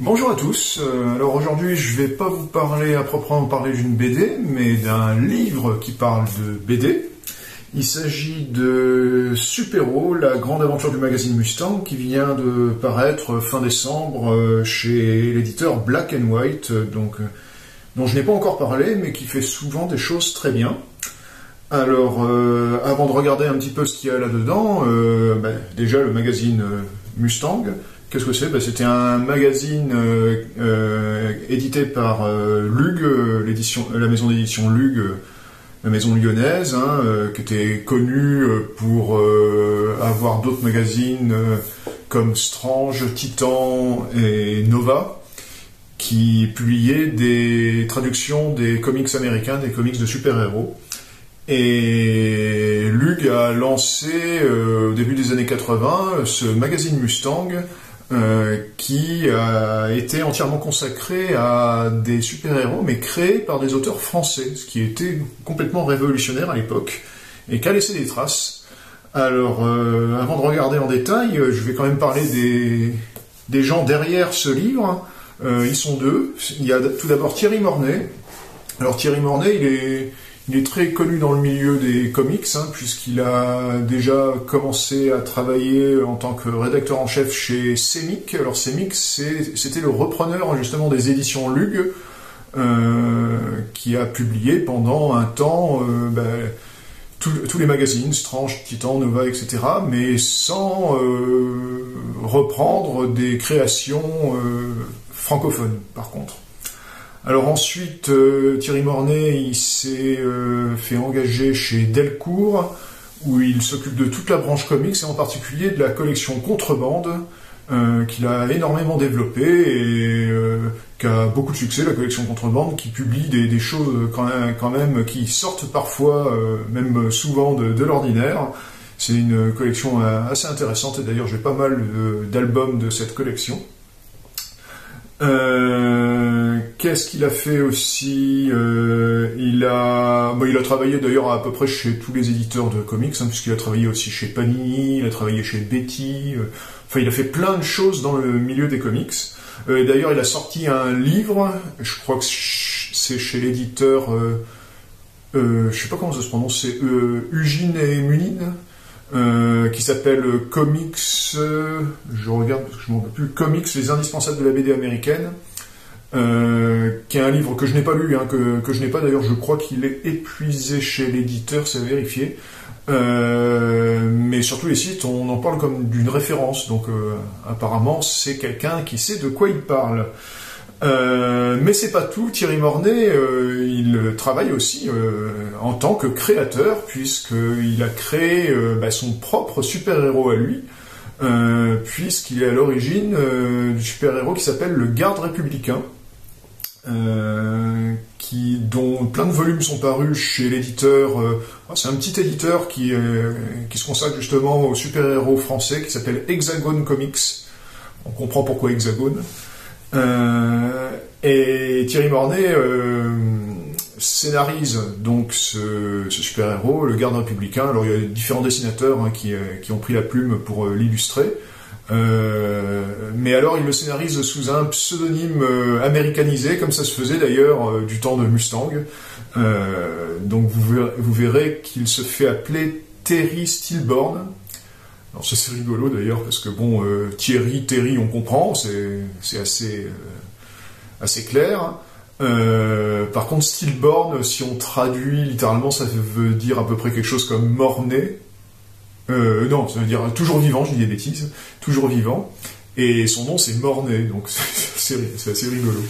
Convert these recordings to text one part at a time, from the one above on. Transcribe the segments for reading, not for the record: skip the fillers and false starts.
Bonjour à tous, alors aujourd'hui je vais pas vous parler à proprement parler d'une BD, mais d'un livre qui parle de BD. Il s'agit de Super-Héros, la grande aventure du magazine Mustang, qui vient de paraître fin décembre chez l'éditeur Black & White, dont je n'ai pas encore parlé, mais qui fait souvent des choses très bien. Alors, avant de regarder un petit peu ce qu'il y a là-dedans, déjà le magazine Mustang. Qu'est-ce que c'est? C'était un magazine édité par Lug, la maison d'édition Lug, la maison lyonnaise, qui était connue pour avoir d'autres magazines comme Strange, Titan et Nova, qui publiaient des traductions des comics américains, des comics de super-héros. Et Lug a lancé au début des années 80 ce magazine Mustang, qui a été entièrement consacré à des super-héros, mais créés par des auteurs français, ce qui était complètement révolutionnaire à l'époque, et qui a laissé des traces. Alors, avant de regarder en détail, je vais quand même parler des gens derrière ce livre. Ils sont deux. Il y a tout d'abord Thierry Mornay. Alors Thierry Mornay, il est très connu dans le milieu des comics, puisqu'il a déjà commencé à travailler en tant que rédacteur en chef chez Semic. Alors Semic, c'était le repreneur justement des éditions Lug, qui a publié pendant un temps tous les magazines, Strange, Titan, Nova, etc., mais sans reprendre des créations francophones, par contre. Alors ensuite, Thierry Mornay, il s'est fait engager chez Delcourt, où il s'occupe de toute la branche comics, et en particulier de la collection Contrebande, qu'il a énormément développée, et qui a beaucoup de succès, la collection Contrebande, qui publie des choses quand même qui sortent parfois, même souvent, de l'ordinaire. C'est une collection assez intéressante, et d'ailleurs j'ai pas mal d'albums de cette collection. Qu'est-ce qu'il a fait aussi? Il a travaillé d'ailleurs à peu près chez tous les éditeurs de comics, puisqu'il a travaillé aussi chez Panini, il a travaillé chez Betty, il a fait plein de choses dans le milieu des comics. D'ailleurs, il a sorti un livre, je crois que c'est chez l'éditeur, je sais pas comment ça se prononce, c'est Ugine et Munin, qui s'appelle Comics, je regarde parce que je m'en rappelle plus, Comics, les indispensables de la BD américaine, qui est un livre que je n'ai pas lu, que je n'ai pas d'ailleurs, je crois qu'il est épuisé chez l'éditeur, c'est à vérifier, mais sur tous les sites on en parle comme d'une référence, donc apparemment c'est quelqu'un qui sait de quoi il parle. Mais c'est pas tout, Thierry Mornay, il travaille aussi en tant que créateur, puisqu'il a créé son propre super-héros à lui, puisqu'il est à l'origine du super-héros qui s'appelle le Garde républicain, dont plein de volumes sont parus chez l'éditeur. C'est un petit éditeur qui se consacre justement aux super-héros français, qui s'appelle Hexagone Comics. On comprend pourquoi Hexagone. Et Thierry Mornay scénarise donc ce super-héros, le Garde républicain. Alors il y a différents dessinateurs qui ont pris la plume pour l'illustrer. Mais alors il le scénarise sous un pseudonyme américanisé, comme ça se faisait d'ailleurs du temps de Mustang. Donc vous verrez qu'il se fait appeler Terry Stillborn. Alors ça c'est rigolo d'ailleurs, parce que bon, Terry, on comprend, c'est assez clair. Par contre, Stillborn, si on traduit littéralement, ça veut dire à peu près quelque chose comme mort-né. Non, ça veut dire toujours vivant, je dis des bêtises, toujours vivant. Et son nom c'est Mornay, donc c'est assez rigolo.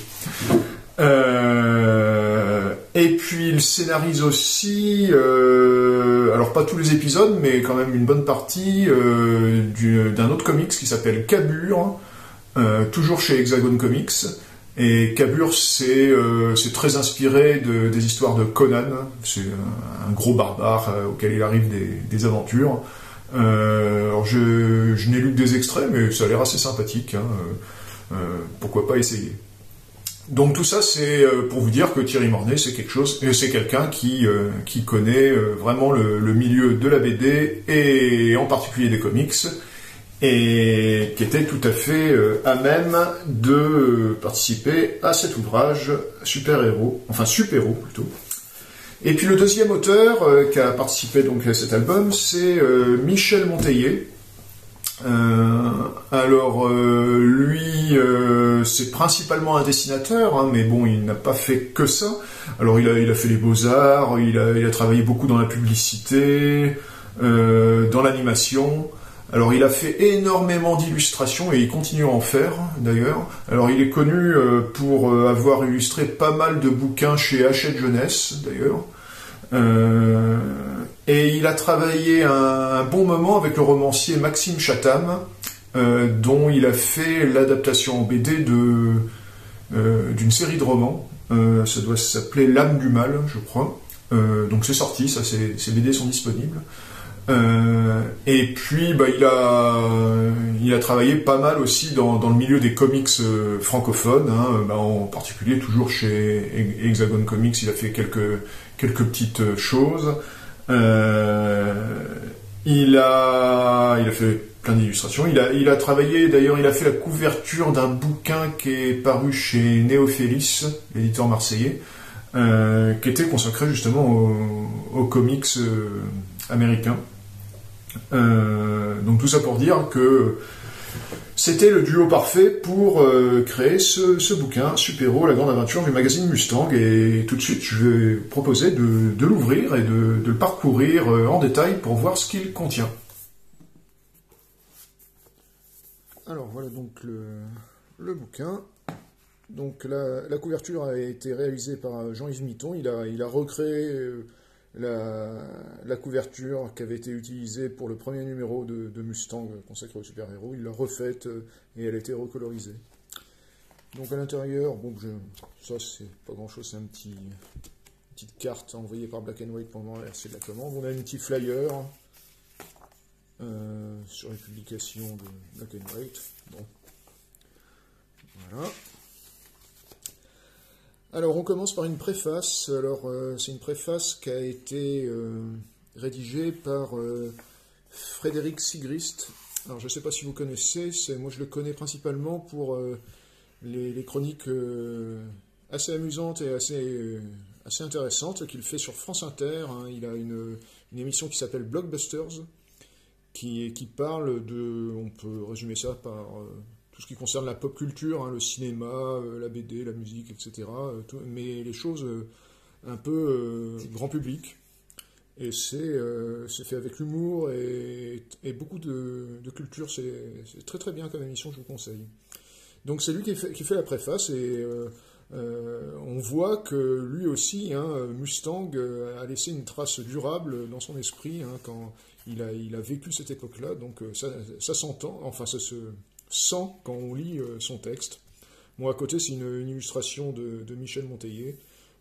Et puis il scénarise aussi, alors pas tous les épisodes, mais quand même une bonne partie d'un autre comics qui s'appelle Cabur, toujours chez Hexagone Comics. Et Cabur, c'est très inspiré des histoires de Conan. C'est un gros barbare auquel il arrive des aventures. Alors je n'ai lu que des extraits, mais ça a l'air assez sympathique. Pourquoi pas essayer. Donc tout ça, c'est pour vous dire que Thierry Mornay, c'est quelqu'un qui connaît vraiment le milieu de la BD et en particulier des comics, et qui était tout à fait à même de participer à cet ouvrage super-héros, enfin super-héros plutôt. Et puis le deuxième auteur qui a participé donc à cet album, c'est Michel Monteillet. Lui, c'est principalement un dessinateur, hein, mais bon, il n'a pas fait que ça. Alors il a fait les beaux-arts, il a travaillé beaucoup dans la publicité, dans l'animation. Alors il a fait énormément d'illustrations et il continue à en faire d'ailleurs. Alors il est connu pour avoir illustré pas mal de bouquins chez Hachette Jeunesse d'ailleurs. Et il a travaillé un bon moment avec le romancier Maxime Chatham, dont il a fait l'adaptation en BD d'une série de romans. Ça doit s'appeler L'âme du mal, je crois. Donc c'est sorti, ça, ces BD sont disponibles. Et puis il a travaillé pas mal aussi dans le milieu des comics francophones, hein, en particulier toujours chez Hexagon Comics, il a fait quelques petites choses. Il a fait plein d'illustrations. Il a travaillé, d'ailleurs, il a fait la couverture d'un bouquin qui est paru chez Néophélis, l'éditeur marseillais, qui était consacré justement aux comics américains. Donc tout ça pour dire que c'était le duo parfait pour créer ce bouquin, Super-héros, la grande aventure du magazine Mustang. Et tout de suite, je vais proposer de l'ouvrir et de le parcourir en détail pour voir ce qu'il contient. Alors voilà donc le bouquin. Donc la couverture a été réalisée par Jean-Yves Mitton. Il a recréé la couverture qui avait été utilisée pour le premier numéro de Mustang consacré aux super-héros. Il l'a refaite et elle a été recolorisée. Donc à l'intérieur, bon, ça c'est pas grand-chose, c'est une petite carte envoyée par Black and White pendant la RC de la commande. On a un petit flyer sur les publications de Black and White. Bon. Voilà. Alors on commence par une préface. Alors c'est une préface qui a été rédigée par Frédéric Sigrist. Alors je ne sais pas si vous connaissez, moi je le connais principalement pour les chroniques assez amusantes et assez intéressantes qu'il fait sur France Inter. Hein. Il a une émission qui s'appelle Blockbusters, qui parle de, on peut résumer ça par tout ce qui concerne la pop culture, hein, le cinéma, la BD, la musique, etc. Mais les choses un peu grand public. Et c'est fait avec humour et beaucoup de culture. C'est très très bien comme émission, je vous conseille. Donc c'est lui qui fait la préface et on voit que lui aussi, hein, Mustang a laissé une trace durable dans son esprit, hein, quand il a vécu cette époque-là. Donc ça s'entend, enfin ça se sent quand on lit son texte. Bon, à côté, c'est une illustration de Michel Monteillet.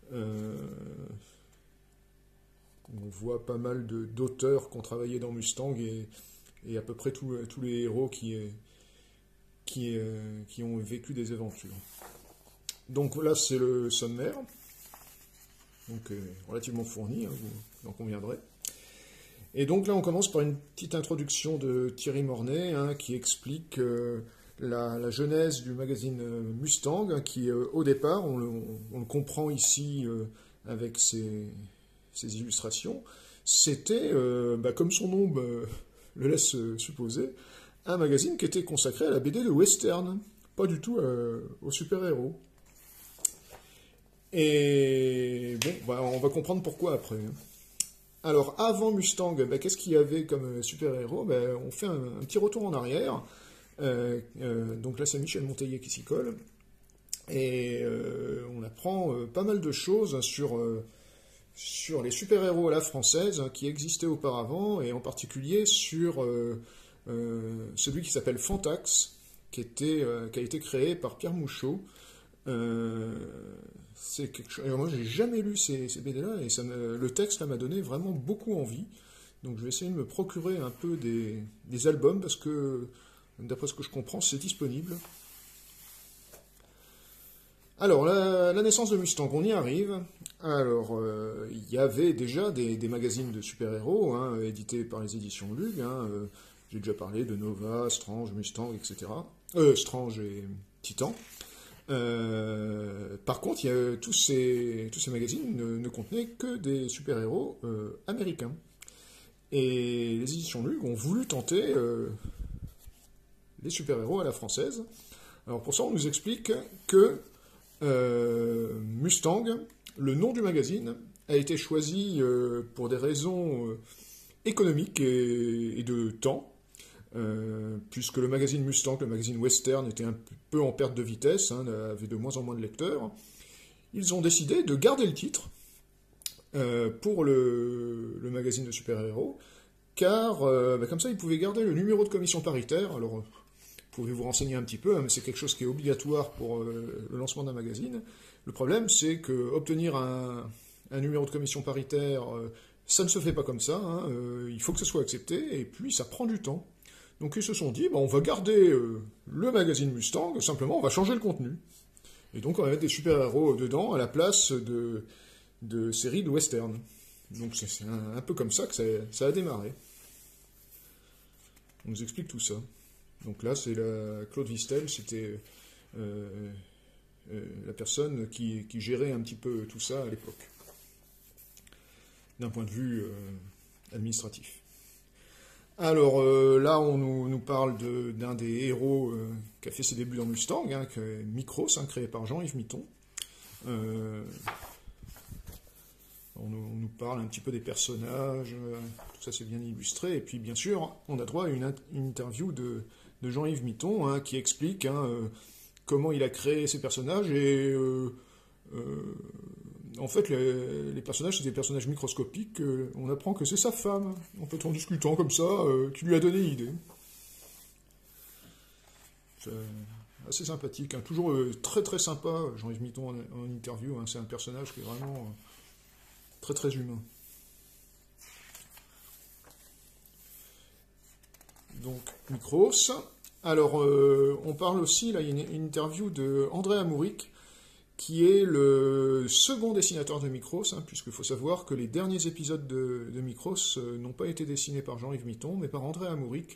On voit pas mal d'auteurs qui ont travaillé dans Mustang et à peu près tous les héros qui ont vécu des aventures. Donc là, c'est le sommaire, donc relativement fourni, hein, vous en conviendrez. Et donc là, on commence par une petite introduction de Thierry Mornay, hein, qui explique la genèse du magazine Mustang, hein, qui au départ, on le comprend ici avec ses illustrations, c'était, comme son nom le laisse supposer, un magazine qui était consacré à la BD de western, pas du tout aux super-héros. Et bon, on va comprendre pourquoi après. Alors, avant Mustang, qu'est-ce qu'il y avait comme super-héros? On fait un petit retour en arrière. Donc là, c'est Michel Monteillet qui s'y colle. Et on apprend pas mal de choses sur les super-héros à la française, hein, qui existaient auparavant, et en particulier sur celui qui s'appelle Fantax, qui a été créé par Pierre Mouchot. C'est quelque chose. Moi, j'ai jamais lu ces BD-là, et le texte là m'a donné vraiment beaucoup envie. Donc, je vais essayer de me procurer un peu des albums, parce que, d'après ce que je comprends, c'est disponible. Alors, la naissance de Mustang, on y arrive. Alors, il y avait déjà des magazines de super-héros, hein, édités par les éditions Lug, hein, J'ai déjà parlé de Nova, Strange, Mustang, etc. Strange et Titan. Par contre, tous ces magazines ne contenaient que des super-héros américains. Et les éditions Lug ont voulu tenter les super-héros à la française. Alors pour ça, on nous explique que Mustang, le nom du magazine, a été choisi pour des raisons économiques et de temps, puisque le magazine Mustang, le magazine western, était un peu en perte de vitesse, avait de moins en moins de lecteurs. Ils ont décidé de garder le titre pour le magazine de super-héros, car comme ça, ils pouvaient garder le numéro de commission paritaire. Alors, vous pouvez vous renseigner un petit peu, mais c'est quelque chose qui est obligatoire pour le lancement d'un magazine. Le problème, c'est que obtenir un numéro de commission paritaire, ça ne se fait pas comme ça. Il faut que ce soit accepté, et puis ça prend du temps. Donc ils se sont dit, on va garder le magazine Mustang, simplement on va changer le contenu. Et donc on va mettre des super-héros dedans à la place de séries de western. Donc c'est un peu comme ça que ça a démarré. On nous explique tout ça. Donc là, c'est Claude Vistel, c'était la personne qui gérait un petit peu tout ça à l'époque, d'un point de vue administratif. Alors là, on nous parle d'un des héros qui a fait ses débuts dans Mustang, Micros, créé par Jean-Yves Mitton. On nous parle un petit peu des personnages, tout ça c'est bien illustré, et puis bien sûr, on a droit à une interview de Jean-Yves Mitton, qui explique comment il a créé ces personnages, et en fait, les personnages, c'est des personnages microscopiques, on apprend que c'est sa femme, en fait, en discutant comme ça, qui lui a donné l'idée. C'est assez sympathique, toujours très très sympa, Jean-Yves Mitton en interview, c'est un personnage qui est vraiment très très humain. Donc, Micros. Alors, on parle aussi, là, il y a une interview de André Amouric, qui est le second dessinateur de Micros, puisqu'il faut savoir que les derniers épisodes de Micros n'ont pas été dessinés par Jean-Yves Mitton, mais par André Amouric,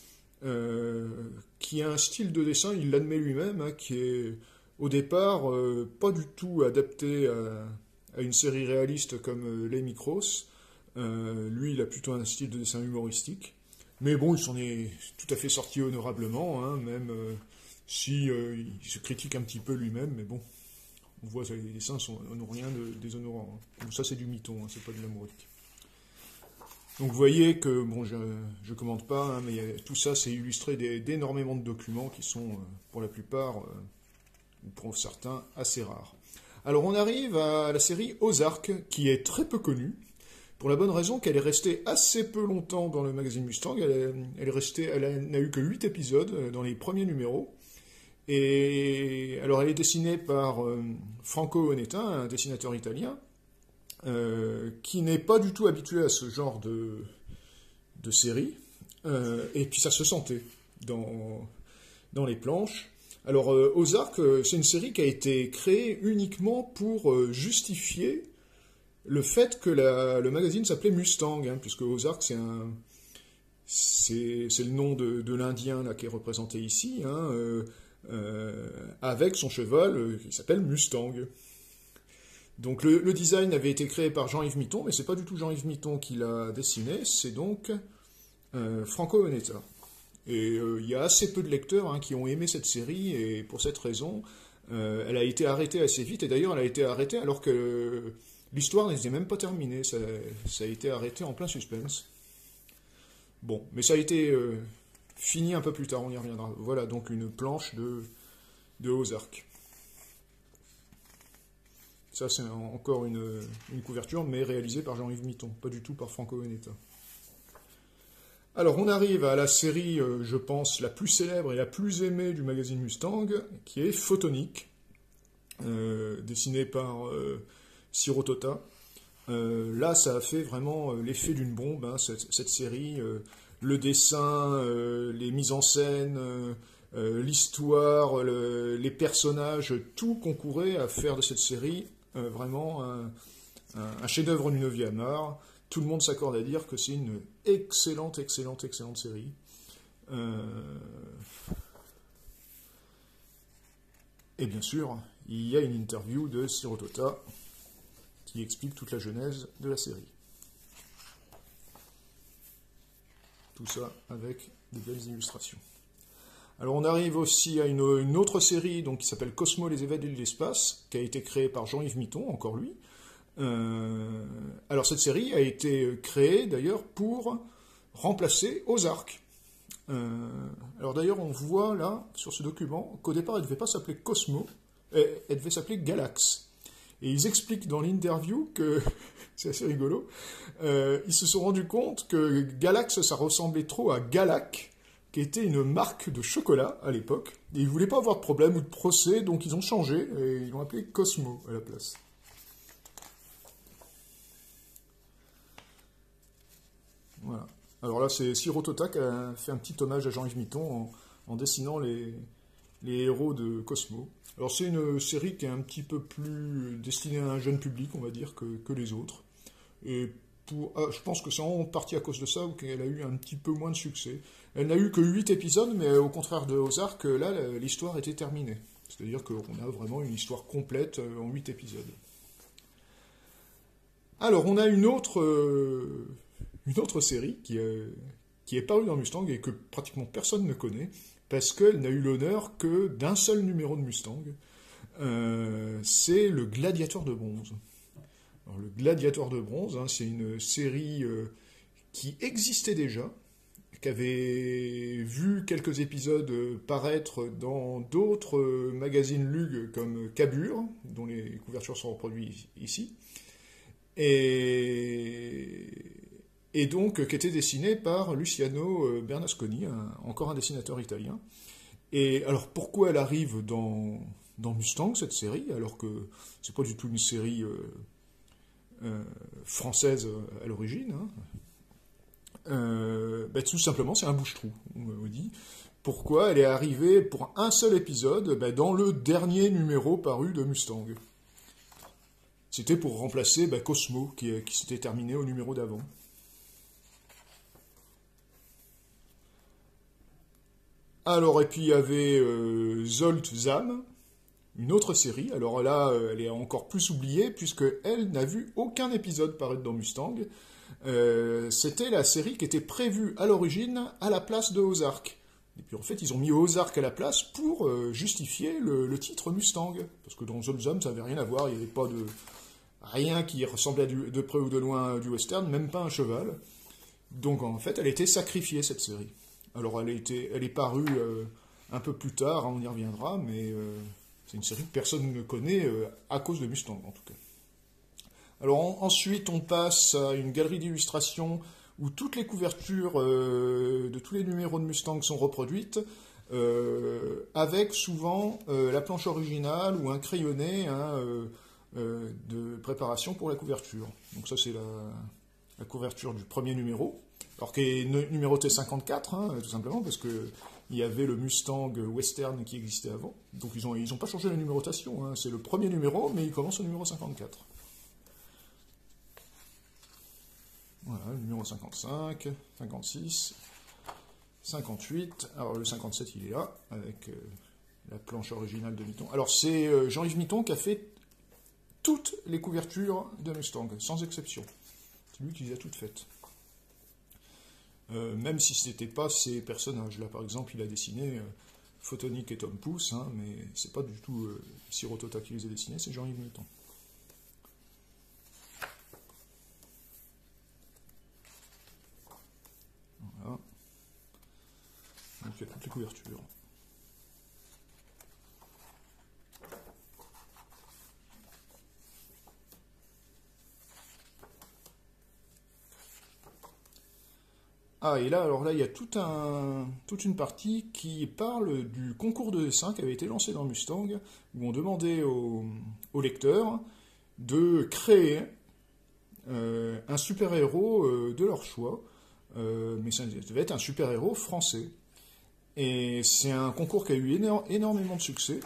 qui a un style de dessin, il l'admet lui-même, qui est au départ pas du tout adapté à une série réaliste comme les Micros. Lui, il a plutôt un style de dessin humoristique. Mais bon, il s'en est tout à fait sorti honorablement, même si il se critique un petit peu lui-même, mais bon, on voit que les dessins n'ont rien de déshonorant. Donc ça, c'est du Mitton, c'est pas de l'Amouric. Donc vous voyez que, bon, je commente pas, mais tout ça, c'est illustré d'énormément de documents qui sont, pour la plupart, ou pour certains, assez rares. Alors on arrive à la série Ozark, qui est très peu connue, pour la bonne raison qu'elle est restée assez peu longtemps dans le magazine Mustang. Elle n'a eu que 8 épisodes dans les premiers numéros. Et alors elle est dessinée par Franco Onetta, un dessinateur italien, qui n'est pas du tout habitué à ce genre de série. Et puis ça se sentait dans les planches. Alors Ozark, c'est une série qui a été créée uniquement pour justifier le fait que le magazine s'appelait Mustang, puisque Ozark, c'est le nom de l'Indien là, qui est représenté ici, avec son cheval qui s'appelle Mustang. Donc le design avait été créé par Jean-Yves Mitton, mais c'est pas du tout Jean-Yves Mitton qui l'a dessiné, c'est donc Franco Onetta. Et il y a assez peu de lecteurs qui ont aimé cette série, et pour cette raison, elle a été arrêtée assez vite, et d'ailleurs elle a été arrêtée alors que l'histoire n'était même pas terminée, ça a été arrêté en plein suspense. Bon, mais ça a été fini un peu plus tard, on y reviendra. Voilà donc une planche de Ozark. Ça c'est encore une couverture, mais réalisée par Jean-Yves Mitton, pas du tout par Franco Onetta. Alors on arrive à la série, je pense, la plus célèbre et la plus aimée du magazine Mustang, qui est Photonique, dessinée par Ciro Tota. Là, ça a fait vraiment l'effet d'une bombe, cette série. Le dessin, les mises en scène, l'histoire, les personnages, tout concourait à faire de cette série vraiment un chef-d'œuvre du 9e art. Tout le monde s'accorde à dire que c'est une excellente série. Et bien sûr, il y a une interview de Sirotota qui explique toute la genèse de la série. Tout ça avec de belles illustrations. Alors on arrive aussi à une autre série donc, qui s'appelle Cosmo, les évadés de l'espace, qui a été créée par Jean-Yves Mitton, encore lui. Alors cette série a été créée d'ailleurs pour remplacer Ozark. Alors d'ailleurs on voit là, sur ce document, qu'au départ elle ne devait pas s'appeler Cosmo, elle devait s'appeler Galax. Et ils expliquent dans l'interview que, c'est assez rigolo, ils se sont rendus compte que Galax ça ressemblait trop à Galac, qui était une marque de chocolat à l'époque. Et ils voulaient pas avoir de problème ou de procès, donc ils ont changé et ils l'ont appelé Cosmo à la place. Voilà. Alors là, c'est Sirotota qui a fait un petit hommage à Jean-Yves Mitton en dessinant les héros de Cosmo. Alors c'est une série qui est un petit peu plus destinée à un jeune public, on va dire, que les autres. Et je pense que c'est en partie à cause de ça qu'elle a eu un petit peu moins de succès. Elle n'a eu que 8 épisodes, mais au contraire de Ozark, là, l'histoire était terminée. C'est-à-dire qu'on a vraiment une histoire complète en 8 épisodes. Alors, on a une autre série qui est parue dans Mustang et que pratiquement personne ne connaît, parce qu'elle n'a eu l'honneur que d'un seul numéro de Mustang. C'est le Gladiateur de bronze. Alors, le Gladiateur de bronze, hein, c'est une série qui existait déjà, qui avait vu quelques épisodes paraître dans d'autres magazines Lug comme Cabure, dont les couvertures sont reproduites ici, et donc qui était dessiné par Luciano Bernasconi, encore un dessinateur italien. Et alors pourquoi elle arrive dans Mustang, cette série, alors que c'est pas du tout une série française à l'origine, hein. Tout simplement c'est un bouche-trou, on me dit. Pourquoi elle est arrivée pour un seul épisode dans le dernier numéro paru de Mustang. C'était pour remplacer Cosmo qui s'était terminé au numéro d'avant. Alors et puis il y avait Zolt Zam, une autre série. Alors là, elle est encore plus oubliée, puisqu'elle n'a vu aucun épisode paraître dans Mustang. C'était la série qui était prévue à l'origine à la place de Ozark. Et puis en fait, ils ont mis Ozark à la place pour justifier le titre Mustang. Parce que dans Zolt Zam, ça n'avait rien à voir, il n'y avait pas rien qui ressemblait à de près ou de loin du western, même pas un cheval. Donc en fait, elle a été sacrifiée, cette série. Alors elle est parue un peu plus tard, hein, on y reviendra, mais c'est une série que personne ne connaît à cause de Mustang en tout cas. Alors ensuite on passe à une galerie d'illustrations où toutes les couvertures de tous les numéros de Mustang sont reproduites, avec souvent la planche originale ou un crayonné de préparation pour la couverture. Donc ça c'est la couverture du premier numéro. Alors qui est numéroté 54, hein, tout simplement, parce que il y avait le Mustang Western qui existait avant. Donc ils ont pas changé la numérotation, hein. C'est le premier numéro, mais il commence au numéro 54. Voilà, le numéro 55, 56, 58. Alors le 57, il est là, avec la planche originale de Mitton. Alors c'est Jean-Yves Mitton qui a fait toutes les couvertures de Mustang, sans exception. C'est lui qui les a toutes faites. Même si ce n'était pas ces personnages. Là, par exemple, il a dessiné Photonic et Tom Pouce, hein, mais c'est pas du tout Sirotota qui les a dessinés, c'est Jean-Yves Mitton. Voilà. Donc il y a toutes les couvertures. Ah, et là, alors là, il y a toute une partie qui parle du concours de dessin qui avait été lancé dans Mustang, où on demandait aux lecteurs de créer un super-héros de leur choix, mais ça devait être un super-héros français. Et c'est un concours qui a eu énormément de succès.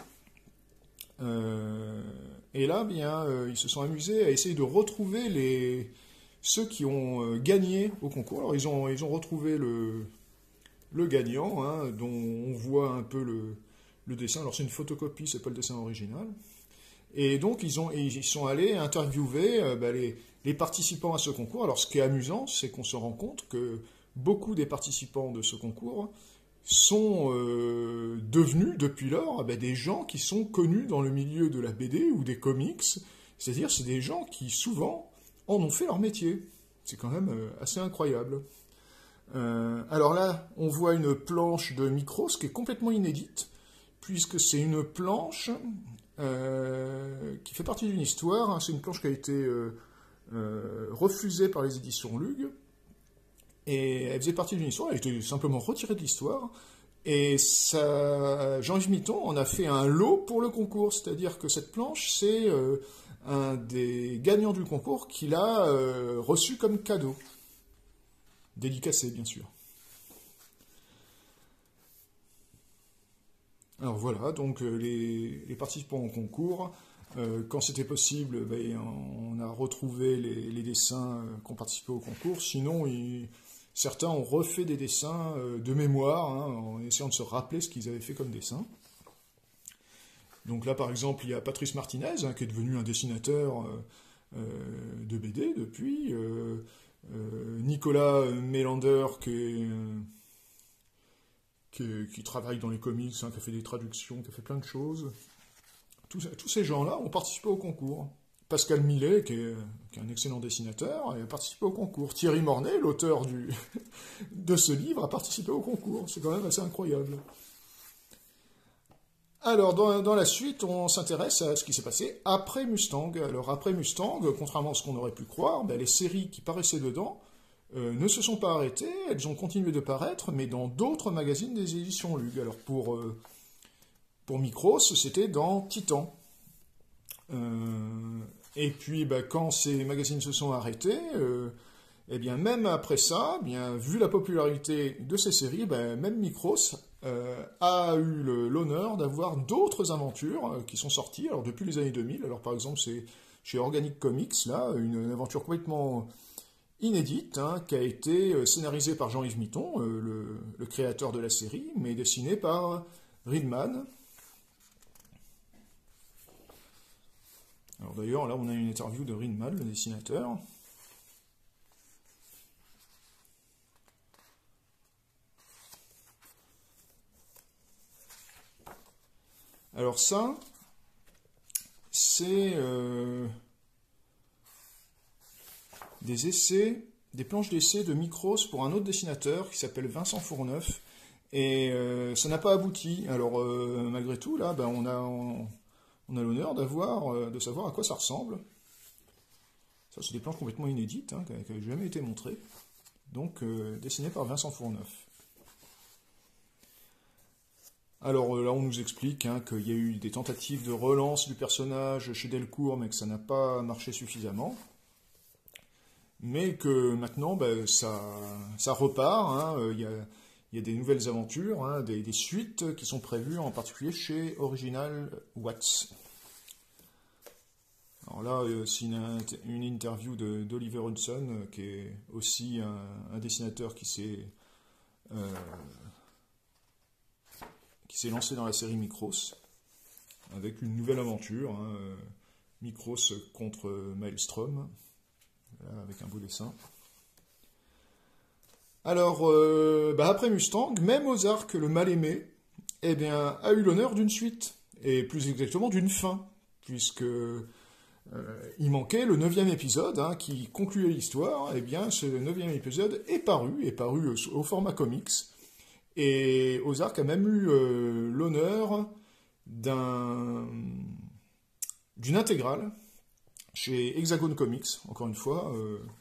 Et là, bien, ils se sont amusés à essayer de retrouver ceux qui ont gagné au concours. Alors ils ont retrouvé le gagnant, hein, dont on voit un peu le dessin. Alors c'est une photocopie, c'est pas le dessin original. Et donc ils sont allés interviewer les participants à ce concours. Alors ce qui est amusant, c'est qu'on se rend compte que beaucoup des participants de ce concours sont devenus depuis lors des gens qui sont connus dans le milieu de la BD ou des comics. C'est-à-dire c'est des gens qui souvent en ont fait leur métier. C'est quand même assez incroyable. Alors là, on voit une planche de Micros qui est complètement inédite, puisque c'est une planche qui fait partie d'une histoire. Hein. C'est une planche qui a été refusée par les éditions Lug. Et elle faisait partie d'une histoire, elle était simplement retirée de l'histoire. Et ça, Jean-Yves Mitton en a fait un lot pour le concours. C'est-à-dire que cette planche, c'est un des gagnants du concours qu'il a reçu comme cadeau. Dédicacé, bien sûr. Alors voilà, donc les participants au concours, quand c'était possible, on a retrouvé les dessins qui ont participé au concours. Sinon, certains ont refait des dessins de mémoire, hein, en essayant de se rappeler ce qu'ils avaient fait comme dessin. Donc là, par exemple, il y a Patrice Martinez, hein, qui est devenu un dessinateur de BD depuis. Nicolas Melander, qui travaille dans les comics, hein, qui a fait des traductions, qui a fait plein de choses. Tous ces gens-là ont participé au concours. Pascal Millet, qui est un excellent dessinateur, a participé au concours. Thierry Mornay, l'auteur de ce livre, a participé au concours. C'est quand même assez incroyable. Alors, dans la suite, on s'intéresse à ce qui s'est passé après Mustang. Alors, après Mustang, contrairement à ce qu'on aurait pu croire, les séries qui paraissaient dedans ne se sont pas arrêtées, elles ont continué de paraître, mais dans d'autres magazines des éditions Lug. Alors, pour Micros, c'était dans Titan. Et puis, quand ces magazines se sont arrêtés, eh bien, même après ça, vu la popularité de ces séries, même Micros a eu l'honneur d'avoir d'autres aventures qui sont sorties, alors depuis les années 2000. Alors par exemple, c'est chez Organic Comics, là, une aventure complètement inédite, hein, qui a été scénarisée par Jean-Yves Mitton, le créateur de la série, mais dessinée par Reedman. Alors d'ailleurs, là, on a une interview de Reedman, le dessinateur. Alors ça, c'est des essais, des planches d'essai de Micros pour un autre dessinateur qui s'appelle Vincent Fourneuf, et ça n'a pas abouti. Alors malgré tout, là, on a l'honneur de savoir à quoi ça ressemble. Ça, c'est des planches complètement inédites, hein, qui n'avaient jamais été montrées, donc dessinées par Vincent Fourneuf. Alors là, on nous explique, hein, qu'il y a eu des tentatives de relance du personnage chez Delcourt, mais que ça n'a pas marché suffisamment. Mais que maintenant, ça repart. Hein, il y a des nouvelles aventures, hein, des suites qui sont prévues, en particulier chez Original Watts. Alors là, c'est une interview d'Oliver Hudson, qui est aussi un dessinateur qui s'est lancé dans la série Micros, avec une nouvelle aventure, hein, Micros contre Maelstrom, là, avec un beau dessin. Alors, après Mustang, même Ozark, le mal-aimé, a eu l'honneur d'une suite, et plus exactement d'une fin, puisque il manquait le 9e épisode, hein, qui concluait l'histoire. Ce 9e épisode est paru au format comics. Et Ozark a même eu l'honneur d'une intégrale chez Hexagon Comics, encore une fois.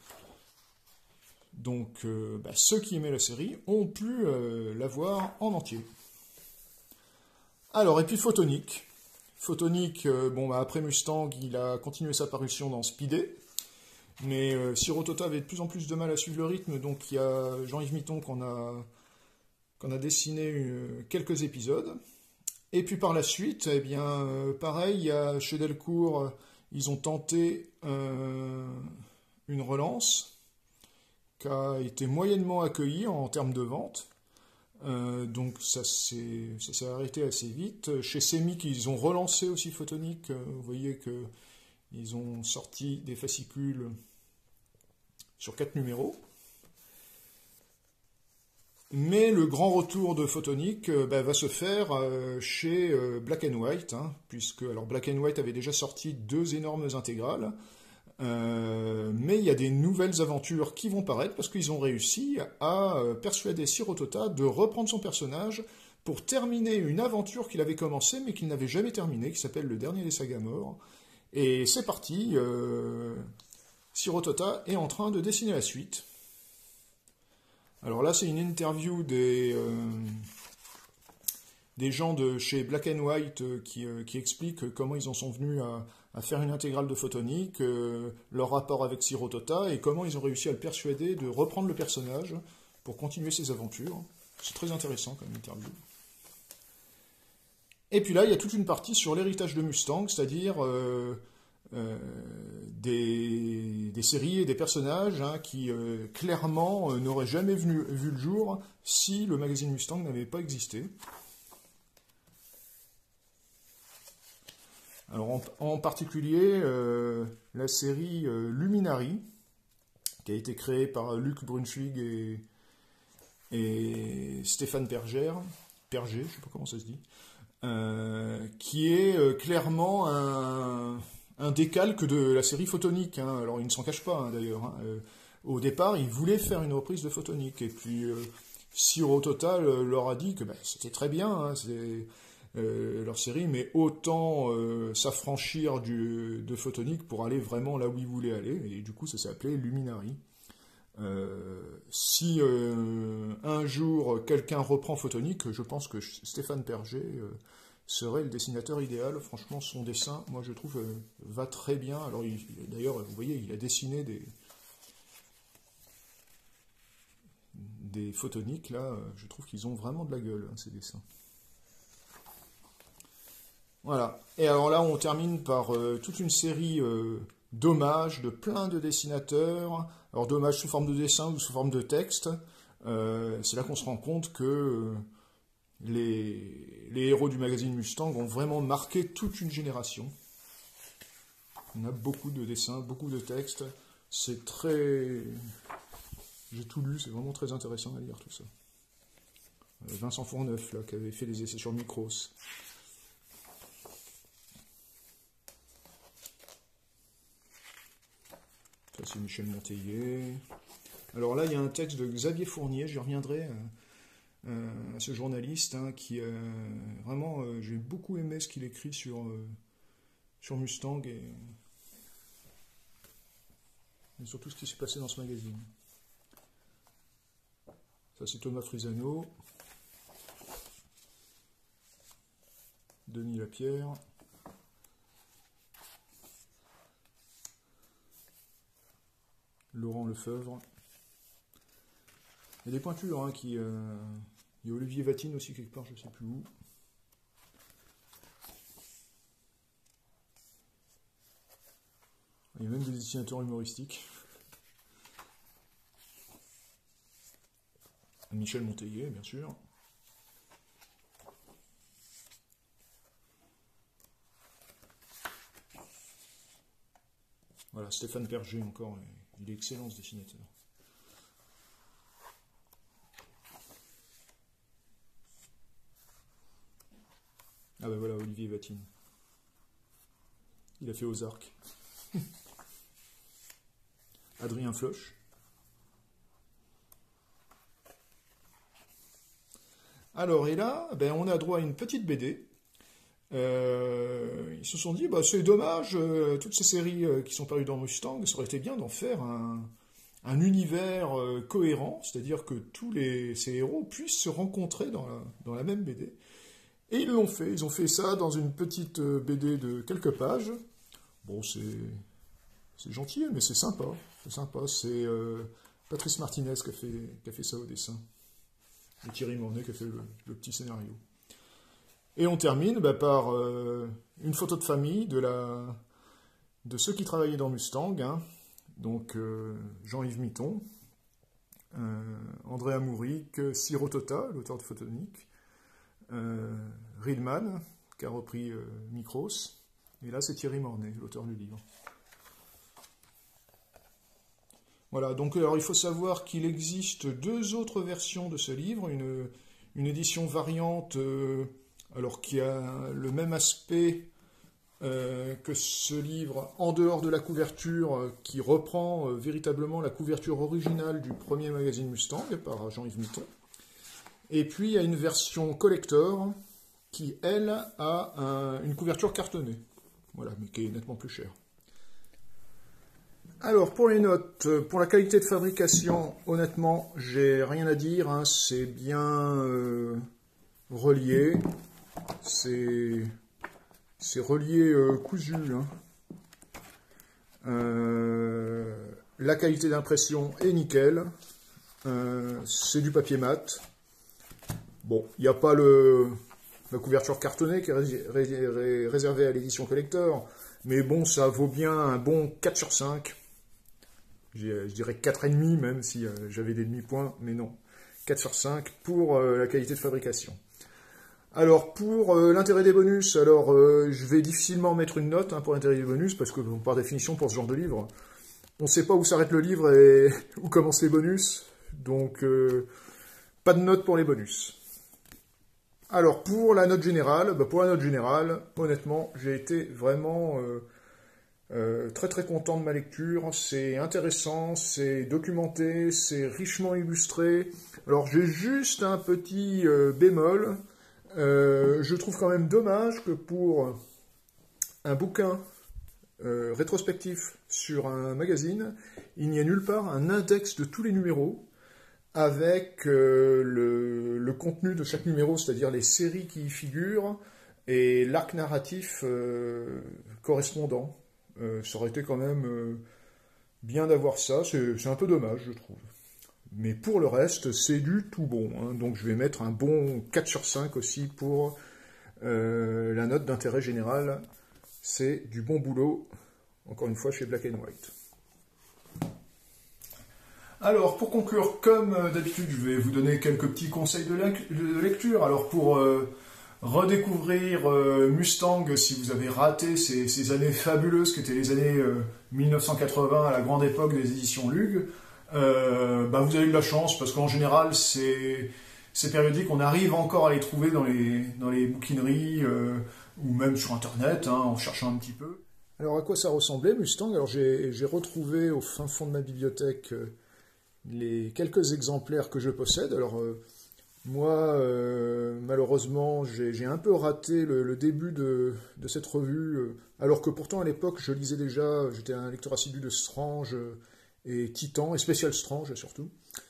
Donc, ceux qui aimaient la série ont pu la voir en entier. Alors, et puis Photonic. Photonic, après Mustang, il a continué sa parution dans Speedé. Mais Sirotota avait de plus en plus de mal à suivre le rythme, donc il y a Jean-Yves Mitton qu'on a dessiné quelques épisodes. Et puis par la suite, pareil, il y a chez Delcourt, ils ont tenté une relance qui a été moyennement accueillie en termes de vente. Donc ça s'est arrêté assez vite. Chez Semic, ils ont relancé aussi Photonic. Vous voyez que ils ont sorti des fascicules sur 4 numéros. Mais le grand retour de Photonic va se faire chez Black and White, hein, puisque alors Black and White avait déjà sorti 2 énormes intégrales, mais il y a des nouvelles aventures qui vont paraître parce qu'ils ont réussi à persuader Sirotota de reprendre son personnage pour terminer une aventure qu'il avait commencée mais qu'il n'avait jamais terminée, qui s'appelle Le Dernier des Sagamores. Et c'est parti, Sirotota est en train de dessiner la suite. Alors là, c'est une interview des gens de chez Black and White qui expliquent comment ils en sont venus à faire une intégrale de Photonic, leur rapport avec Sirotota, et comment ils ont réussi à le persuader de reprendre le personnage pour continuer ses aventures. C'est très intéressant comme interview. Et puis là, il y a toute une partie sur l'héritage de Mustang, c'est-à-dire des séries et des personnages qui clairement n'auraient jamais vu le jour si le magazine Mustang n'avait pas existé. Alors en particulier la série Luminary, qui a été créée par Luc Brunswig et Stéphane Perger, je ne sais pas comment ça se dit, qui est clairement un décalque de la série Photonic. Hein. Alors ils ne s'en cachent pas hein, d'ailleurs. Hein. Au départ, ils voulaient faire une reprise de Photonic, et puis Sirotota leur a dit que c'était très bien, hein, c'était leur série, mais autant s'affranchir de Photonic pour aller vraiment là où ils voulaient aller, et du coup ça s'est appelé Luminary. Si un jour quelqu'un reprend Photonic, je pense que Stéphane Perger serait le dessinateur idéal. Franchement, son dessin, moi je trouve, va très bien. Alors d'ailleurs, vous voyez, il a dessiné des Photoniques, là, je trouve qu'ils ont vraiment de la gueule, hein, ces dessins. Voilà. Et alors là, on termine par toute une série d'hommages de plein de dessinateurs. Alors d'hommages sous forme de dessin ou sous forme de texte. C'est là qu'on se rend compte que les héros du magazine Mustang ont vraiment marqué toute une génération. On a beaucoup de dessins, beaucoup de textes. C'est très... J'ai tout lu, c'est vraiment très intéressant à lire tout ça. Vincent Fourneuf, là, qui avait fait des essais sur Micros. Ça, c'est Michel Monteillet. Alors là, il y a un texte de Xavier Fournier, j'y reviendrai, à ce journaliste, hein, qui vraiment, j'ai beaucoup aimé ce qu'il écrit sur Mustang et surtout ce qui s'est passé dans ce magazine. Ça, c'est Thomas Frisano, Denis Lapierre, Laurent Lefebvre. Il y a des pointures, hein, il y a Olivier Vatine aussi quelque part, je ne sais plus où. Il y a même des dessinateurs humoristiques. Michel Monteillet, bien sûr. Voilà, Stéphane Perger encore, il est excellent ce dessinateur. Ah ben voilà, Olivier Vatine. Il a fait Ozark. Adrien Floch. Alors, et là, on a droit à une petite BD. Ils se sont dit, c'est dommage, toutes ces séries qui sont parues dans Mustang, ça aurait été bien d'en faire un univers cohérent, c'est-à-dire que ces héros puissent se rencontrer dans la même BD. Et ils l'ont fait, ils ont fait ça dans une petite BD de quelques pages. Bon, c'est gentil, mais c'est sympa. C'est sympa. C'est Patrice Martinez qui a fait ça au dessin. Et Thierry Mornay qui a fait le petit scénario. Et on termine par une photo de famille de ceux qui travaillaient dans Mustang. Hein. Donc Jean-Yves Mitton, André Amouric, Siro Tota, l'auteur de Photonique, Riedemann, qui a repris Micros, et là c'est Thierry Mornay, l'auteur du livre. Voilà, donc alors il faut savoir qu'il existe deux autres versions de ce livre, une édition variante, alors qui a le même aspect que ce livre en dehors de la couverture, qui reprend véritablement la couverture originale du premier magazine Mustang par Jean-Yves Mitton. Et puis il y a une version collector qui, elle, a une couverture cartonnée, voilà, mais qui est nettement plus chère. Alors, pour les notes, pour la qualité de fabrication, honnêtement, j'ai rien à dire, hein, c'est bien relié, c'est relié cousu. Hein. La qualité d'impression est nickel, c'est du papier mat. Bon, il n'y a pas la couverture cartonnée qui est réservée à l'édition collector, mais bon, ça vaut bien un bon 4 sur 5. Je dirais 4,5 même si j'avais des demi-points, mais non. 4 sur 5 pour la qualité de fabrication. Alors pour l'intérêt des bonus, alors je vais difficilement mettre une note pour l'intérêt des bonus, parce que par définition pour ce genre de livre, on ne sait pas où s'arrête le livre et où commencent les bonus, donc pas de note pour les bonus. Alors pour la note générale, honnêtement, j'ai été vraiment très très content de ma lecture, c'est intéressant, c'est documenté, c'est richement illustré. Alors j'ai juste un petit bémol, je trouve quand même dommage que pour un bouquin rétrospectif sur un magazine, il n'y ait nulle part un index de tous les numéros avec le contenu de chaque numéro, c'est-à-dire les séries qui y figurent et l'arc narratif correspondant. Ça aurait été quand même bien d'avoir ça, c'est un peu dommage, je trouve. Mais pour le reste, c'est du tout bon, hein. Donc je vais mettre un bon 4 sur 5 aussi pour la note d'intérêt général. C'est du bon boulot, encore une fois, chez Black & White. Alors, pour conclure, comme d'habitude, je vais vous donner quelques petits conseils de lecture. Alors, pour redécouvrir Mustang, si vous avez raté ces années fabuleuses qui étaient les années 1980, à la grande époque des éditions Lug, vous avez eu de la chance, parce qu'en général, ces périodiques, on arrive encore à les trouver dans les bouquineries, ou même sur Internet, en cherchant un petit peu. Alors, à quoi ça ressemblait, Mustang? Alors, j'ai retrouvé au fin fond de ma bibliothèque les quelques exemplaires que je possède. Alors, moi, malheureusement, j'ai un peu raté le début de cette revue, alors que pourtant, à l'époque, je lisais déjà, j'étais un lecteur assidu de Strange et Titan, et Special Strange surtout.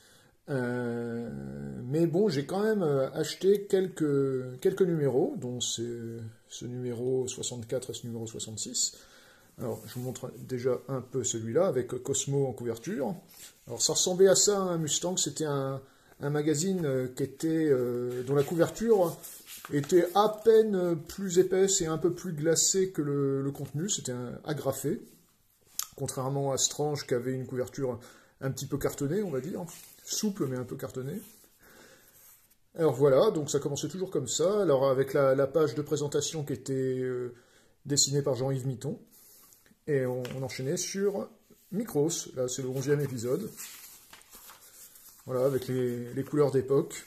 Mais bon, j'ai quand même acheté quelques numéros, dont ce numéro 64 et ce numéro 66. Alors, je vous montre déjà un peu celui-là, avec Cosmo en couverture. Alors, ça ressemblait à ça, un Mustang, c'était un magazine dont la couverture était à peine plus épaisse et un peu plus glacée que le contenu, c'était agrafé, contrairement à Strange qui avait une couverture un petit peu cartonnée, on va dire, souple mais un peu cartonnée. Alors voilà, donc ça commençait toujours comme ça, alors avec la page de présentation qui était dessinée par Jean-Yves Mitton, et on enchaînait sur Micros, là c'est le 11e épisode. Voilà, avec les couleurs d'époque.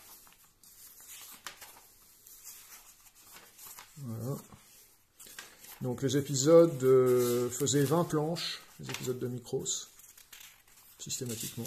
Voilà. Donc les épisodes faisaient 20 planches, les épisodes de Micros, systématiquement.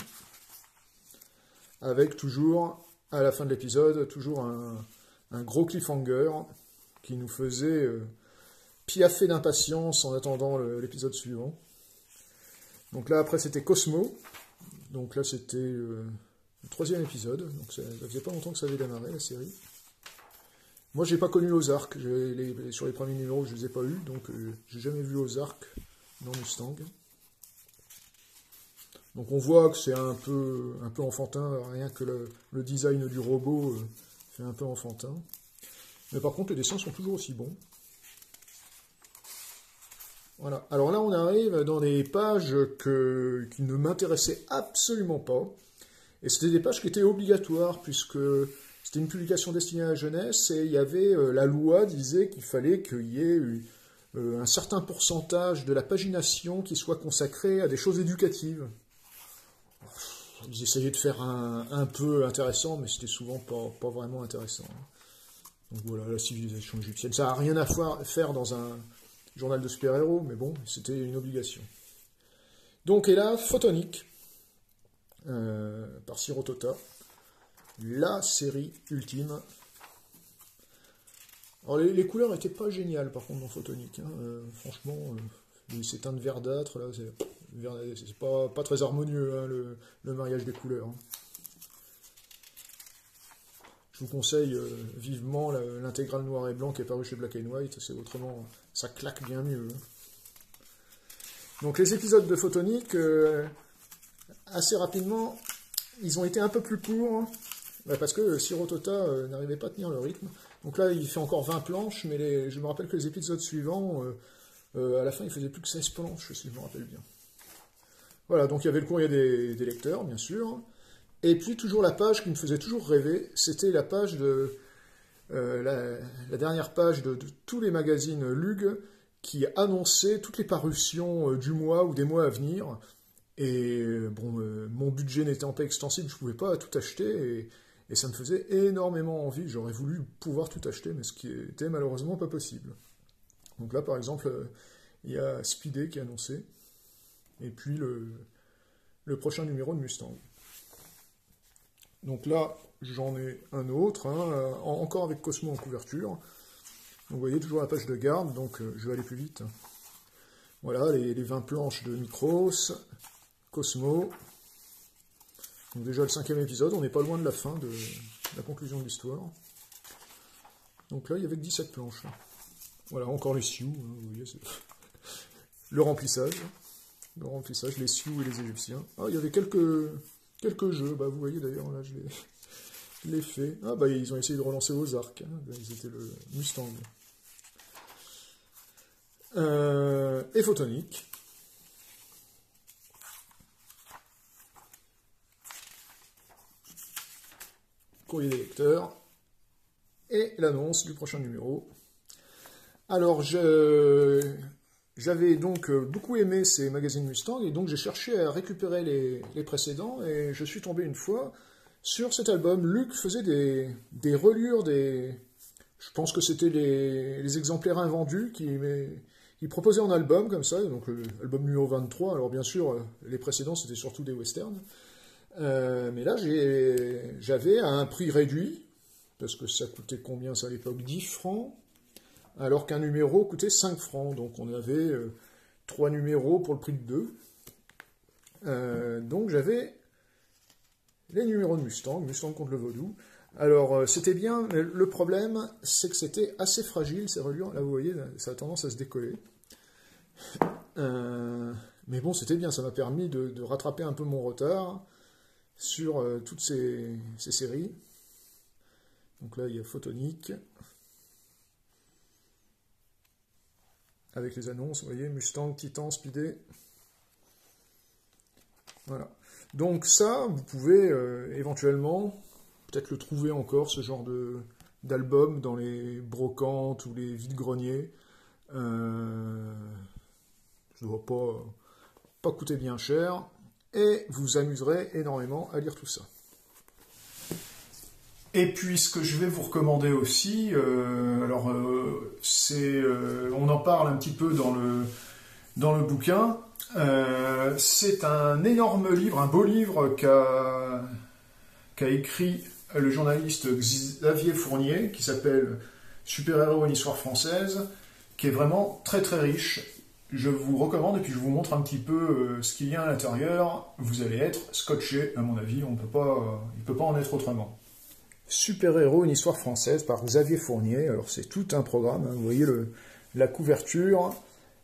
Avec toujours, à la fin de l'épisode, toujours un gros cliffhanger qui nous faisait piaffer d'impatience en attendant l'épisode suivant. Donc là, après, c'était Cosmo. Donc là, c'était le 3e épisode. Donc ça faisait pas longtemps que ça avait démarré, la série. Moi, j'ai pas connu Ozark. Sur les premiers numéros, je les ai pas eus. Donc, j'ai jamais vu Ozark dans Mustang. Donc on voit que c'est un peu enfantin, rien que le design du robot fait un peu enfantin. Mais par contre, les dessins sont toujours aussi bons. Voilà. Alors là, on arrive dans des pages qui ne m'intéressaient absolument pas. Et c'était des pages qui étaient obligatoires, puisque c'était une publication destinée à la jeunesse, et il y avait la loi disait qu'il fallait qu'il y ait un certain pourcentage de la pagination qui soit consacré à des choses éducatives. Ils essayaient de faire un peu intéressant, mais c'était souvent pas vraiment intéressant. Donc voilà, la civilisation égyptienne. Ça n'a rien à faire dans un journal de super-héros, mais bon, c'était une obligation. Donc, et là, Photonique, par Sirotota, la série ultime. Alors, les couleurs n'étaient pas géniales, par contre, dans Photonique. Hein. Franchement, ces teintes verdâtres, là, c'est pas très harmonieux, hein, le mariage des couleurs. Hein. Je vous conseille vivement l'intégrale noir et blanc qui est paru chez Black & White, c'est autrement, ça claque bien mieux. Hein. Donc les épisodes de Photonique, assez rapidement, ils ont été un peu plus courts, parce que Sirotota n'arrivait pas à tenir le rythme. Donc là, il fait encore 20 planches, mais je me rappelle que les épisodes suivants, à la fin, il faisait plus que 16 planches, si je me rappelle bien. Voilà, donc il y avait le courrier des lecteurs, bien sûr. Et puis toujours la page qui me faisait toujours rêver, c'était la page de la dernière page de tous les magazines Lug qui annonçait toutes les parutions du mois ou des mois à venir. Et bon, mon budget n'étant pas extensible, je ne pouvais pas tout acheter et ça me faisait énormément envie. J'aurais voulu pouvoir tout acheter, mais ce qui était malheureusement pas possible. Donc là, par exemple, il y a Speedy qui est annoncé, et puis le prochain numéro de Mustang. Donc là, j'en ai un autre, hein, encore avec Cosmo en couverture. Donc vous voyez toujours la page de garde, donc je vais aller plus vite. Voilà, les 20 planches de Micros, Cosmo. Donc déjà le 5e épisode, on n'est pas loin de la fin, de la conclusion de l'histoire. Donc là, il y avait que 17 planches. Voilà, encore les Sioux, hein, vous voyez, le remplissage, les Sioux et les Égyptiens. Ah, il y avait quelques jeux, bah vous voyez d'ailleurs, là je l'ai fait. Ah bah ils ont essayé de relancer Ozark, hein, ils étaient le Mustang. Et Photonique. Courrier des lecteurs. Et l'annonce du prochain numéro. Alors j'avais donc beaucoup aimé ces magazines Mustang, et donc j'ai cherché à récupérer les précédents, et je suis tombé une fois sur cet album. Luc faisait des reliures, je pense que c'était les exemplaires invendus qu'il proposait en album, comme ça, donc l'album numéro 23, alors bien sûr, les précédents c'était surtout des westerns, mais là j'avais à un prix réduit, parce que ça coûtait combien ça à l'époque, 10 francs, alors qu'un numéro coûtait 5 francs, donc on avait 3 numéros pour le prix de 2. Donc j'avais les numéros de Mustang contre le Vaudou. Alors c'était bien, mais le problème c'est que c'était assez fragile ces reliures, là vous voyez, ça a tendance à se décoller. Mais bon, c'était bien, ça m'a permis de rattraper un peu mon retard sur toutes ces séries. Donc là il y a Photonique, avec les annonces, vous voyez, Mustang, Titan, Speedy. Voilà. Donc ça, vous pouvez éventuellement peut-être le trouver encore, ce genre d'album, dans les brocantes ou les vides-greniers. Ça ne doit pas coûter bien cher, et vous vous amuserez énormément à lire tout ça. Et puis ce que je vais vous recommander aussi, on en parle un petit peu dans le bouquin, c'est un énorme livre, un beau livre qu'a écrit le journaliste Xavier Fournier, qui s'appelle Super-héros, une histoire française, qui est vraiment très très riche. Je vous recommande, et puis je vous montre un petit peu ce qu'il y a à l'intérieur. Vous allez être scotché, à mon avis, il peut pas en être autrement. Super-héros, une histoire française, par Xavier Fournier. Alors c'est tout un programme, hein. Vous voyez la couverture.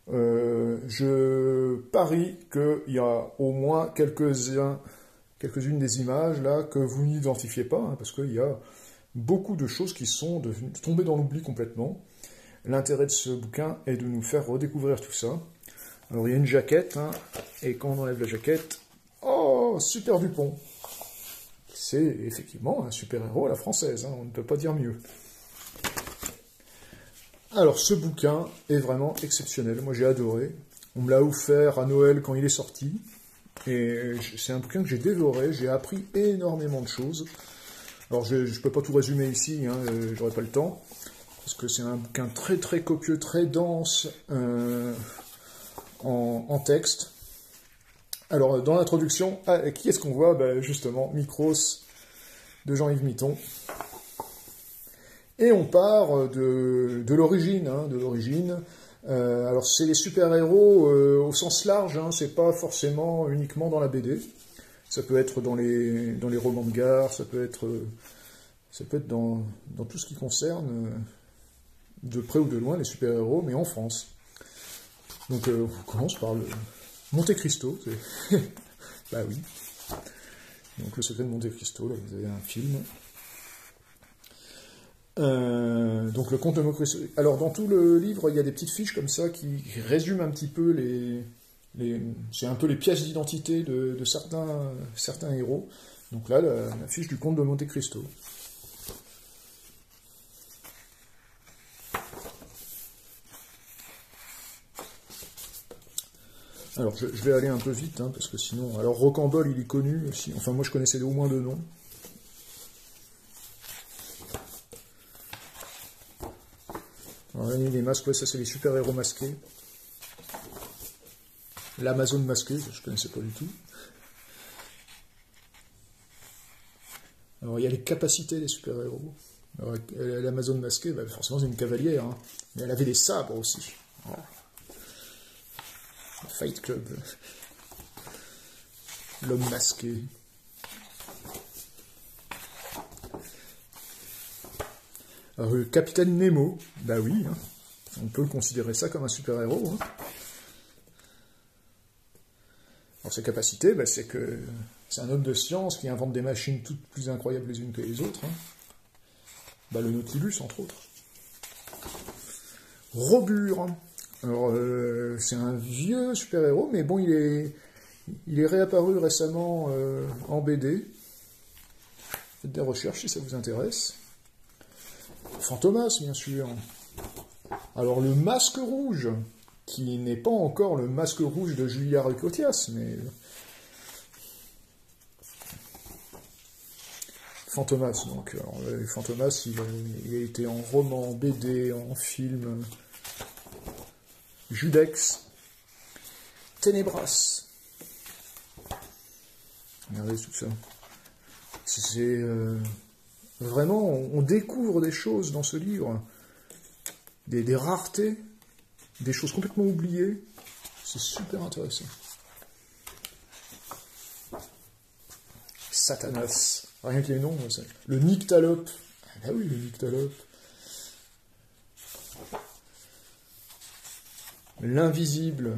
Je parie qu'il y a au moins quelques-unes des images là que vous n'identifiez pas, hein, parce qu'il y a beaucoup de choses qui sont tombées dans l'oubli complètement. L'intérêt de ce bouquin est de nous faire redécouvrir tout ça. Alors il y a une jaquette, hein, et quand on enlève la jaquette, oh, Super Dupont. c'est effectivement un super-héros à la française, hein, on ne peut pas dire mieux. Alors, ce bouquin est vraiment exceptionnel, moi j'ai adoré. On me l'a offert à Noël quand il est sorti, et c'est un bouquin que j'ai dévoré, j'ai appris énormément de choses. Alors, je ne peux pas tout résumer ici, hein, j'aurai pas le temps, parce que c'est un bouquin très très copieux, très dense en texte. Alors, dans l'introduction, qui est-ce qu'on voit? Ben, justement, Micros de Jean-Yves Mitton. Et on part de l'origine, hein, de l'origine. Alors, c'est les super-héros au sens large, hein, c'est pas forcément uniquement dans la BD. Ça peut être dans les romans de gare, ça peut être dans tout ce qui concerne, de près ou de loin, les super-héros, mais en France. Donc, on commence par le Monte Cristo. Bah oui. Donc, le secret de Monte Cristo, là, vous avez un film. Donc, le conte de Monte Cristo. Alors, dans tout le livre, il y a des petites fiches comme ça qui résument un petit peu c'est un peu les pièces d'identité de certains héros. Donc là, la fiche du comte de Monte Cristo. Alors, je vais aller un peu vite, hein, parce que sinon... Alors, Rocambole, il est connu aussi. Enfin, moi, je connaissais au moins deux noms. Alors, là, les masques, ouais, ça, c'est les super-héros masqués. L'Amazone masquée, je ne connaissais pas du tout. Alors, il y a les capacités des super-héros. Alors, l'Amazone masquée, bah, forcément, c'est une cavalière, hein. Mais elle avait des sabres aussi. Voilà. Fight Club. L'homme masqué. Alors, le Capitaine Nemo, bah oui, hein. On peut le considérer ça comme un super-héros. Hein. Alors, ses capacités, bah, c'est que c'est un homme de science qui invente des machines toutes plus incroyables les unes que les autres. Hein. Bah, le Nautilus, entre autres. Robur. Alors, c'est un vieux super-héros, mais bon, il est réapparu récemment en BD. Faites des recherches si ça vous intéresse. Fantomas, bien sûr. Alors, le Masque Rouge, qui n'est pas encore le Masque Rouge de Julia Ricotias, mais... Fantomas, donc. Alors, Fantomas, il a été en roman, en BD, en film... Judex, Ténébras. Regardez tout ça. C'est vraiment, on découvre des choses dans ce livre, des raretés, des choses complètement oubliées. C'est super intéressant. Satanas. Rien que les noms, ça. Le Nyctalope. Ah bah oui, le Nyctalope. L'invisible.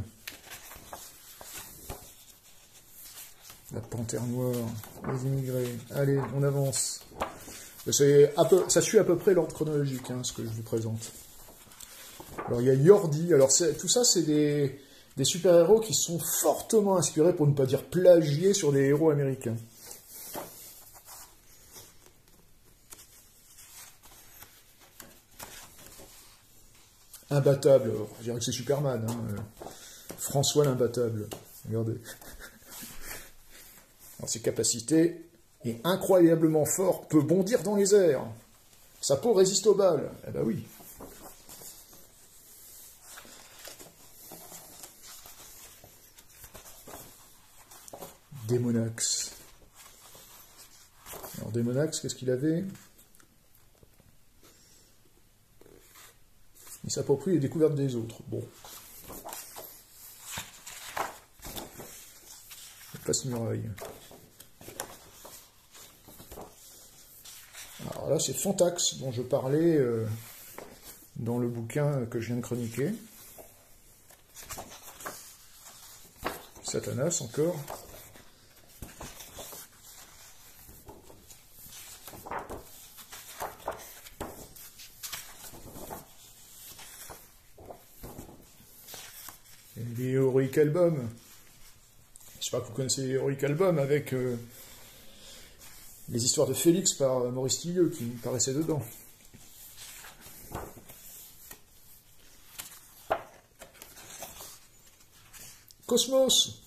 La panthère noire. Les immigrés. Allez, on avance. Ça suit à peu près l'ordre chronologique, hein, ce que je vous présente. Alors, il y a Yordi. Alors, tout ça, c'est des super-héros qui sont fortement inspirés, pour ne pas dire plagiés, sur des héros américains. Imbattable, je dirais que c'est Superman. Hein. François l'imbattable. Regardez. Alors, ses capacités est incroyablement fort, peut bondir dans les airs. Sa peau résiste aux balles. Eh ben oui. Démonax. Alors Démonax, qu'est-ce qu'il avait? Il s'approprie les découvertes des autres. Bon. Place-muraille. Alors là, c'est Fantax, dont je parlais dans le bouquin que je viens de chroniquer. Satanas, encore. Et les Heroic Album. Je sais pas que vous connaissez les Heroic Album avec les histoires de Félix par Maurice Tilleux qui me paraissaient dedans. Cosmos.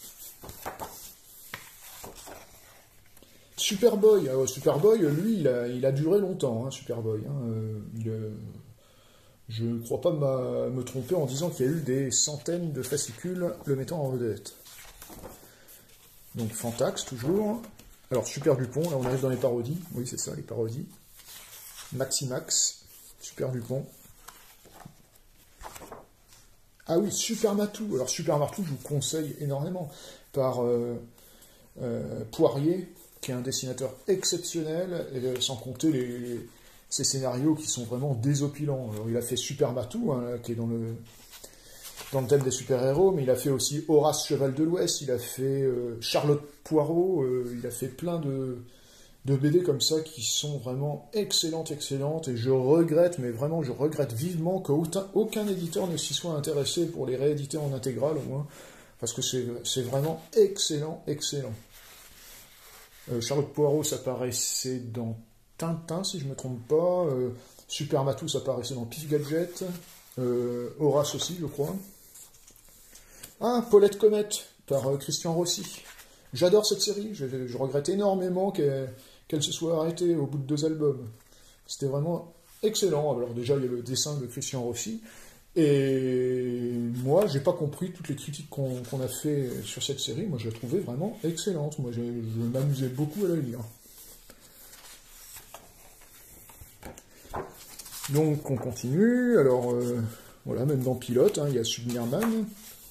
Superboy. Alors, Superboy, lui, il a duré longtemps, hein, Superboy. Hein, je ne crois pas me tromper en disant qu'il y a eu des centaines de fascicules le mettant en vedette. Donc Fantax, toujours. Alors, Super Dupont, là on arrive dans les parodies. Oui, c'est ça, les parodies. Maximax, Super Dupont. Ah oui, Super Matou. Alors, Super Matou, je vous conseille énormément. Par Poirier, qui est un dessinateur exceptionnel, et sans compter ses scénarios qui sont vraiment désopilants. Alors, il a fait Super Matou, hein, qui est dans le thème des super-héros, mais il a fait aussi Horace Cheval de l'Ouest, il a fait Charlotte Poirot, il a fait plein de BD comme ça qui sont vraiment excellentes, et je regrette, mais vraiment je regrette vivement qu'aucun éditeur ne s'y soit intéressé pour les rééditer en intégrale au moins, parce que c'est vraiment excellent. Charlotte Poirot, ça paraissait dans Tintin, si je ne me trompe pas, Super Matou, ça paraissait dans Pif Gadget, Horace aussi, je crois. Ah, Paulette Comète, par Christian Rossi. J'adore cette série, je regrette énormément qu'elle se soit arrêtée au bout de 2 albums. C'était vraiment excellent. Alors déjà, il y a le dessin de Christian Rossi, et moi, j'ai pas compris toutes les critiques qu'on a fait sur cette série. Moi, je la trouvais vraiment excellente. Moi, je m'amusais beaucoup à la lire. Donc, on continue. Alors, voilà, même dans Pilote, hein, il y a Submarine.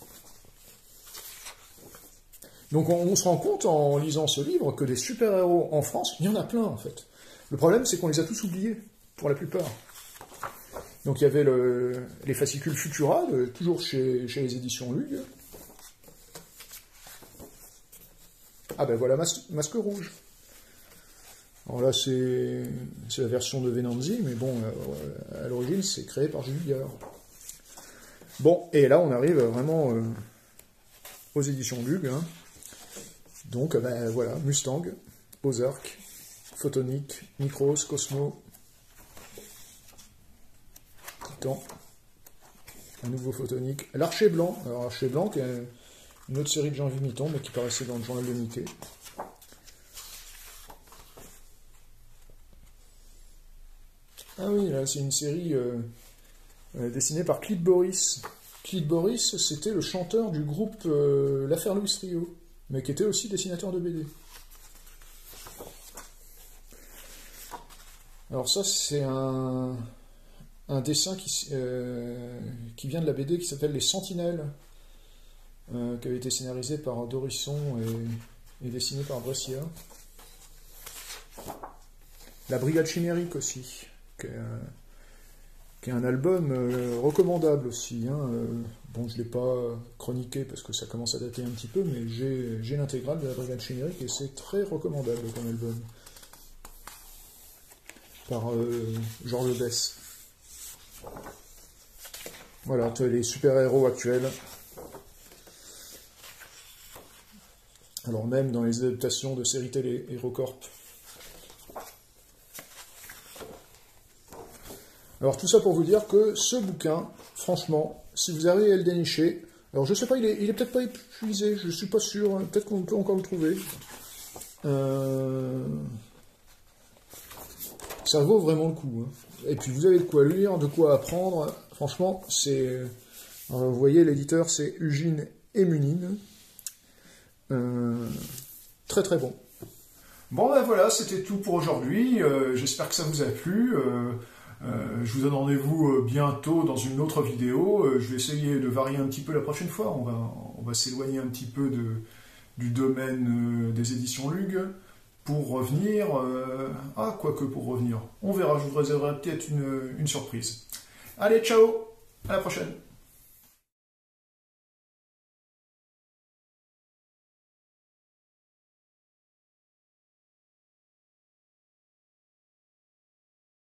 Donc on se rend compte en lisant ce livre que des super-héros en France, il y en a plein en fait. Le problème c'est qu'on les a tous oubliés, pour la plupart. Donc il y avait les fascicules Futura, toujours chez les éditions Lug. Ah ben voilà Masque Rouge. Alors là c'est la version de Venanzi, mais bon, à l'origine c'est créé par Jules Gard. Bon, et là on arrive vraiment aux éditions Lug, hein. Donc, ben, voilà, Mustang, Ozark, Photonique, Micros, Cosmo, Titan, un nouveau Photonique, l'Archer Blanc. Alors, l'Archer Blanc, qui est une autre série de Jean Vimiton, mais qui paraissait dans le journal de Mickey. Ah oui, là, c'est une série dessinée par Clyde Boris. Clyde Boris, c'était le chanteur du groupe L'Affaire Louis Rio, mais qui était aussi dessinateur de BD. Alors ça, c'est un dessin qui vient de la BD qui s'appelle Les Sentinelles, qui avait été scénarisé par Dorisson et dessiné par Brescia. La Brigade Chimérique aussi, qui est un album recommandable aussi. Hein. Bon, je ne l'ai pas chroniqué parce que ça commence à dater un petit peu, mais j'ai l'intégrale de la Brigade Chimérique et c'est très recommandable comme album. Par Georges Bess. Voilà, les super-héros actuels. Alors même dans les adaptations de séries télé, HeroCorp. Alors tout ça pour vous dire que ce bouquin, franchement, si vous arrivez à le dénicher, alors je sais pas, il est peut-être pas épuisé, je suis pas sûr, hein, peut-être qu'on peut encore le trouver. Ça vaut vraiment le coup. Hein. Et puis vous avez de quoi lire, de quoi apprendre. Franchement, c'est... vous voyez, l'éditeur, c'est Ugine et Munine. Très très bon. Bon ben voilà, c'était tout pour aujourd'hui. J'espère que ça vous a plu. Je vous donne rendez-vous bientôt dans une autre vidéo. Je vais essayer de varier un petit peu la prochaine fois. On va s'éloigner un petit peu du domaine des éditions Lug pour revenir... quoique pour revenir. On verra, je vous réserverai peut-être une surprise. Allez, ciao, à la prochaine.